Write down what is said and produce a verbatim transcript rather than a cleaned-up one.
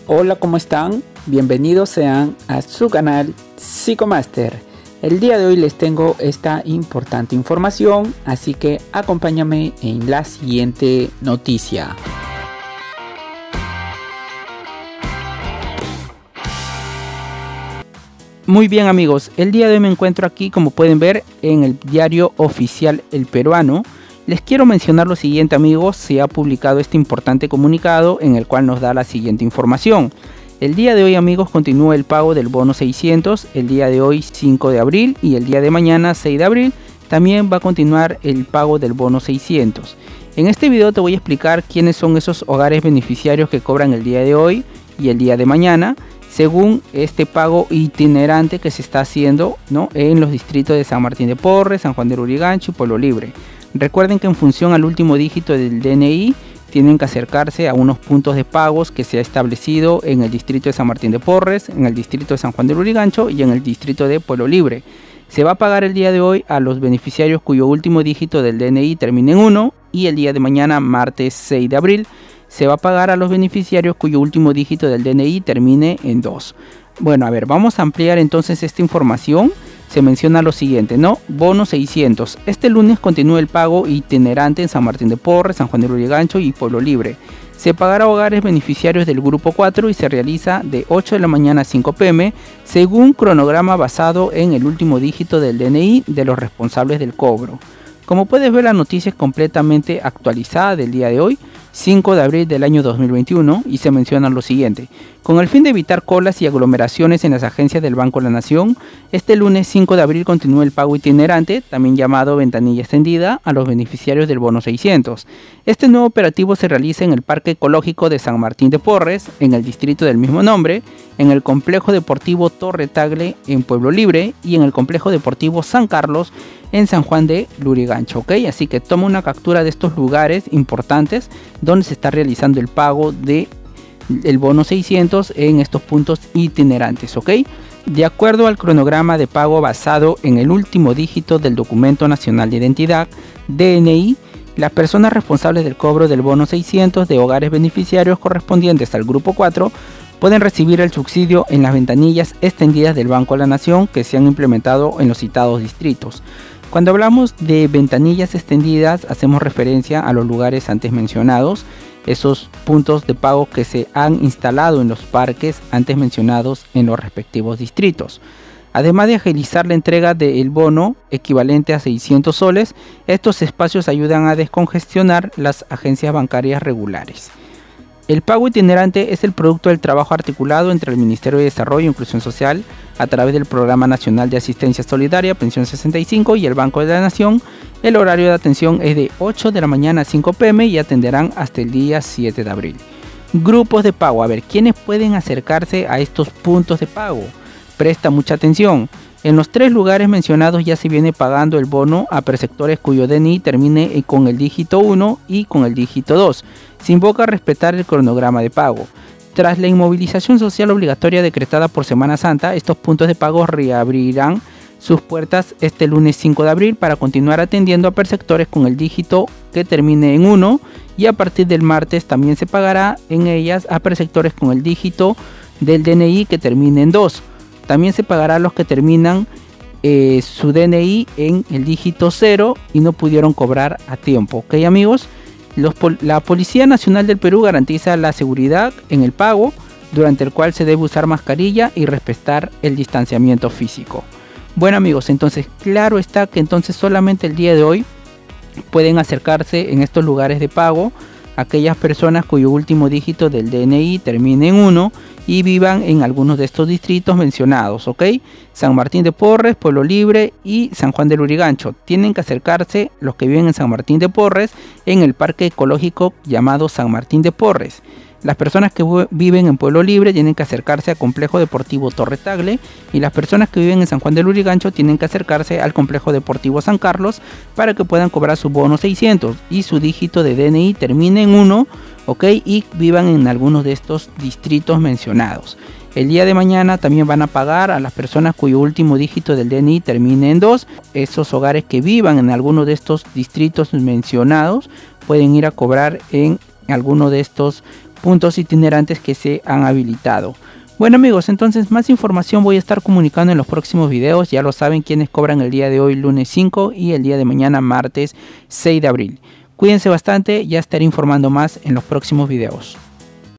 Hola, ¿cómo están? Bienvenidos sean a su canal Psicomaster. El día de hoy les tengo esta importante información, así que acompáñame en la siguiente noticia. Muy bien amigos, el día de hoy me encuentro aquí, como pueden ver, en el diario oficial El Peruano. Les quiero mencionar lo siguiente amigos, se ha publicado este importante comunicado en el cual nos da la siguiente información. El día de hoy amigos continúa el pago del bono seiscientos, el día de hoy cinco de abril y el día de mañana seis de abril también va a continuar el pago del bono seiscientos. En este video te voy a explicar quiénes son esos hogares beneficiarios que cobran el día de hoy y el día de mañana, según este pago itinerante que se está haciendo, ¿no?, en los distritos de San Martín de Porres, San Juan de Lurigancho y Pueblo Libre. Recuerden que en función al último dígito del D N I tienen que acercarse a unos puntos de pagos que se ha establecido en el distrito de San Martín de Porres, en el distrito de San Juan de Lurigancho y en el distrito de Pueblo Libre. Se va a pagar el día de hoy a los beneficiarios cuyo último dígito del D N I termine en uno y el día de mañana, martes seis de abril, se va a pagar a los beneficiarios cuyo último dígito del D N I termine en dos. Bueno, a ver, vamos a ampliar entonces esta información. Se menciona lo siguiente, ¿no? Bono seiscientos. Este lunes continúa el pago itinerante en San Martín de Porres, San Juan de Lurigancho y Pueblo Libre. Se pagará a hogares beneficiarios del grupo cuatro y se realiza de ocho de la mañana a cinco p m según cronograma basado en el último dígito del D N I de los responsables del cobro. Como puedes ver, la noticia es completamente actualizada del día de hoy, cinco de abril del año dos mil veintiuno, y se menciona lo siguiente. Con el fin de evitar colas y aglomeraciones en las agencias del Banco de la Nación, este lunes cinco de abril continúa el pago itinerante, también llamado ventanilla extendida, a los beneficiarios del bono seiscientos. Este nuevo operativo se realiza en el Parque Ecológico de San Martín de Porres, en el distrito del mismo nombre, en el Complejo Deportivo Torre Tagle en Pueblo Libre y en el Complejo Deportivo San Carlos en San Juan de Lurigancho, ¿ok? Así que toma una captura de estos lugares importantes donde se está realizando el pago de el bono seiscientos en estos puntos itinerantes, ¿ok? De acuerdo al cronograma de pago basado en el último dígito del Documento Nacional de Identidad, D N I, las personas responsables del cobro del bono seiscientos de hogares beneficiarios correspondientes al grupo cuatro pueden recibir el subsidio en las ventanillas extendidas del Banco de la Nación que se han implementado en los citados distritos. Cuando hablamos de ventanillas extendidas, hacemos referencia a los lugares antes mencionados, esos puntos de pago que se han instalado en los parques antes mencionados en los respectivos distritos. Además de agilizar la entrega del bono equivalente a seiscientos soles, estos espacios ayudan a descongestionar las agencias bancarias regulares. El pago itinerante es el producto del trabajo articulado entre el Ministerio de Desarrollo e Inclusión Social a través del Programa Nacional de Asistencia Solidaria Pensión sesenta y cinco y el Banco de la Nación. El horario de atención es de ocho de la mañana a cinco p m y atenderán hasta el día siete de abril. Grupos de pago. A ver, ¿quiénes pueden acercarse a estos puntos de pago? Presta mucha atención. En los tres lugares mencionados ya se viene pagando el bono a perceptores cuyo D N I termine con el dígito uno y con el dígito dos. Se invoca a respetar el cronograma de pago. Tras la inmovilización social obligatoria decretada por Semana Santa, estos puntos de pago reabrirán sus puertas este lunes cinco de abril para continuar atendiendo a perceptores con el dígito que termine en uno y a partir del martes también se pagará en ellas a perceptores con el dígito del D N I que termine en dos. También se pagará a los que terminan eh, su D N I en el dígito cero y no pudieron cobrar a tiempo. ¿Ok amigos? Los, la Policía Nacional del Perú garantiza la seguridad en el pago, durante el cual se debe usar mascarilla y respetar el distanciamiento físico. Bueno amigos, entonces claro está que entonces solamente el día de hoy pueden acercarse en estos lugares de pago aquellas personas cuyo último dígito del D N I termine en uno y vivan en algunos de estos distritos mencionados, ¿ok? San Martín de Porres, Pueblo Libre y San Juan de Lurigancho. Tienen que acercarse los que viven en San Martín de Porres en el parque ecológico llamado San Martín de Porres. Las personas que viven en Pueblo Libre tienen que acercarse al Complejo Deportivo Torre Tagle y las personas que viven en San Juan de Lurigancho tienen que acercarse al Complejo Deportivo San Carlos para que puedan cobrar su bono seiscientos y su dígito de D N I termine en uno, ok, y vivan en algunos de estos distritos mencionados. El día de mañana también van a pagar a las personas cuyo último dígito del D N I termine en dos. Esos hogares que vivan en alguno de estos distritos mencionados pueden ir a cobrar en alguno de estos puntos itinerantes que se han habilitado. Bueno amigos, entonces más información voy a estar comunicando en los próximos videos. Ya lo saben quienes cobran el día de hoy lunes cinco y el día de mañana martes seis de abril. Cuídense bastante, ya estaré informando más en los próximos videos.